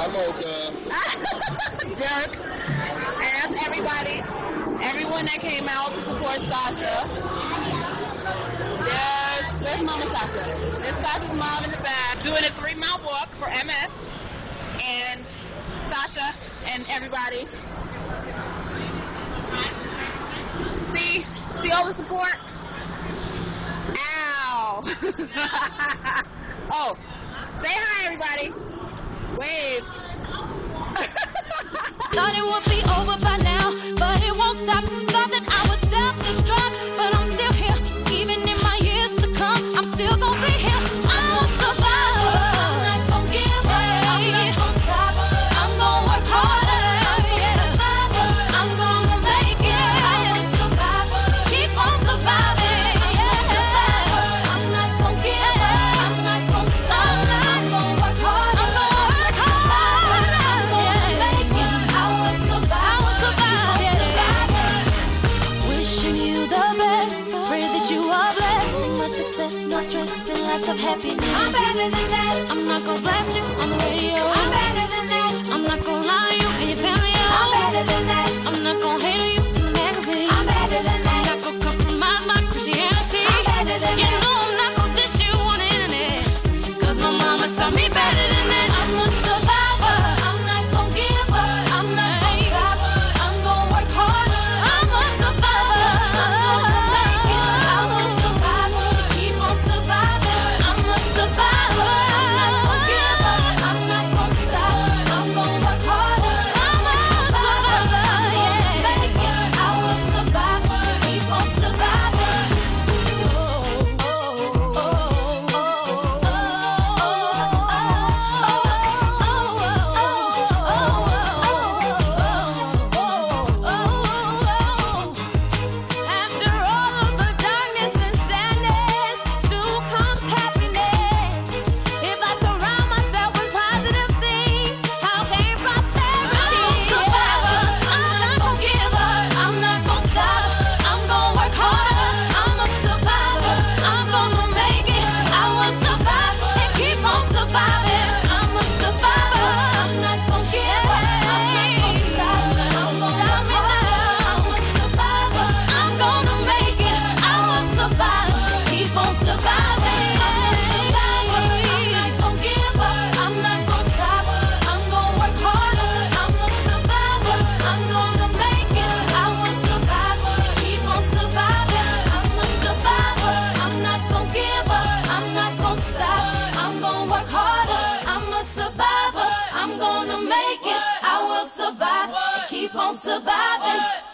I'm Mocha. Jerk. And that's everybody. Everyone that came out to support Sasha. Where's Mama Sasha? There's Sasha's mom in the back doing a 3-mile walk for MS. And Sasha and everybody. See all the support? Ow! Oh, say hi, everybody. Wave. Thought it would be over by now, but it won't stop. Thought that I was self-destruct, but I'm still here. Even in my years to come, I'm still gonna be here. I'm a survivor. I'm not gonna give up. I'm not gonna stop. I'm gonna work harder. I'm a survivor. I'm gonna make it. I'm a survivor. Keep on surviving. I'm not gonna give up. I'm not gonna stop. I'm gonna work hard. I'm gonna work hard. I'm gonna make it. I will survive. I will survive. Wishing you the best. Pray that you are blessed. Much success, no stress, and lots of happiness. I'm better than that. I'm not gonna blast you on the radio. I'm better than that. I'm not gonna lie to you and your family. I'm better than that. I'm not gonna hate on you in the magazine. I'm better than that. I'm not gonna compromise my Christianity. I'm better than that. You know I'm not gonna dish you on the internet, 'cause my mama taught me better than that. I'm a survivor. I'm not gonna give up. I'm not gonna stop. I'm gonna work harder. I'm a survivor. I'm gonna make it. I'm a survivor. Keep on surviving. I'm a survivor. I'm not gonna give up. I'm not gonna stop. I'm gonna work harder. I'm a survivor. Yeah, make it. I will survive. Keep on surviving. After all of the darkness and sadness, soon comes happiness. If I surround myself with positive things, I'll gain prosperity. I'm a survivor. I'm not gonna give up. I'm not gonna stop. I'm gonna work harder. I'm a survivor. I'm gonna make it. I will survive and keep on surviving. I'm a survivor. I'm not gonna give up. I'm not gonna stop. I'm gonna work harder. I'm a survivor. I'm gonna make it. I will survive. Keep on surviving. I'm a survivor. I'm not gonna give up. I'm not gonna stop. I'm gonna work harder. I'm a survivor. I'm gonna make it. I will survive. Keep on surviving. I'm a survivor. I'm not gonna give up. I'm not gonna stop. I'm gonna work harder. I'm a survivor. I'm gonna make it. I will survive. Keep on surviving.